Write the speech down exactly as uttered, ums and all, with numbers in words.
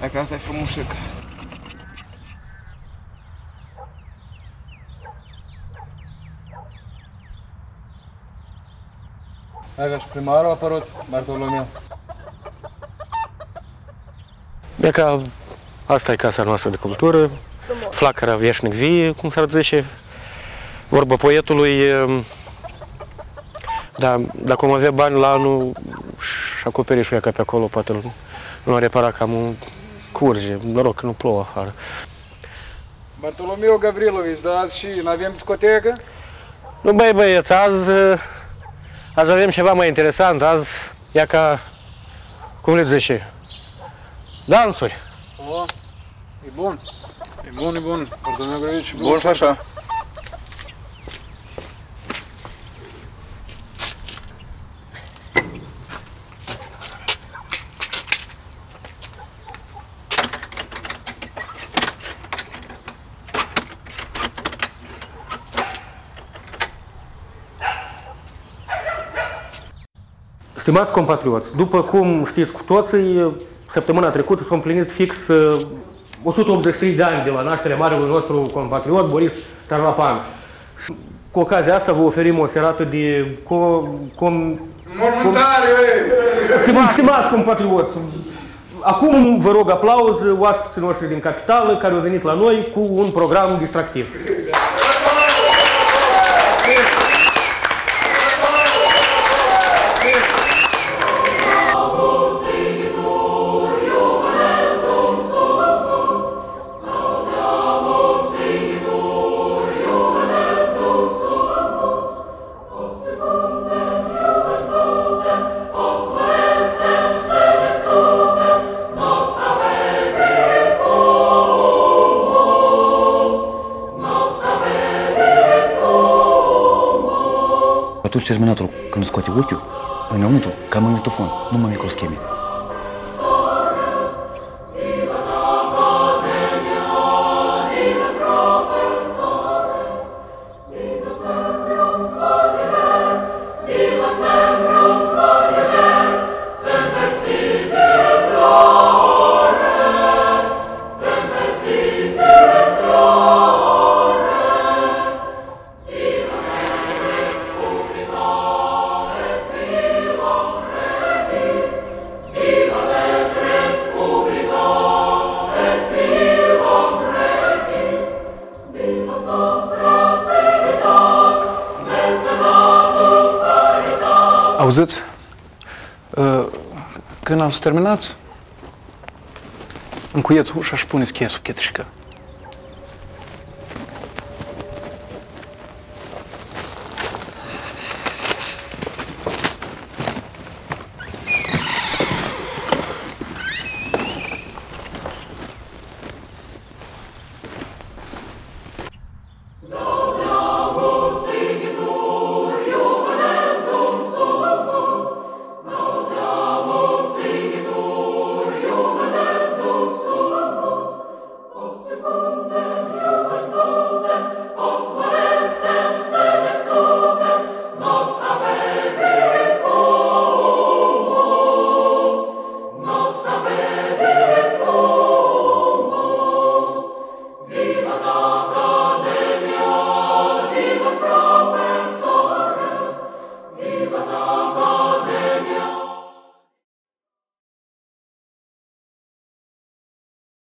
Dacă asta e frumușic. Dacă și primarul a apărut, Bartolomeu. E ca asta e casa noastră de cultură, flacăra veșnic vie, cum s-ar zice, vorba poetului. Da, dacă om avea bani la anul și acoperișul ca pe acolo, poate nu a reparat cam curge, noroc că nu plouă afară. Bartolomeu Gavrilovici, dar azi și n-avem discotecă? Nu, băi, băieți, azi, azi avem ceva mai interesant, azi e ca, cum le zice, dansuri. O, e bun, e bun, e bun, Bartolomeu Gavrilovici, bun și așa. Stimați compatrioți, după cum știți cu toții, săptămâna trecută s-au împlinit fix o sută optzeci și trei de ani de la nașterea marelui nostru compatriot, Boris Tarlapan. Și cu ocazia asta vă oferim o serată de co... com... Mormântare, com... Stimați compatrioți, acum vă rog aplauz oaspeții noștri din capitală care au venit la noi cu un program distractiv. Atunci terminatorul, când scoate ochiul, înăuntru, ca magnetofon, numai microscheme. Auziți? Când ați terminat, încuieți ușa și puneți cheia sub chetișcă.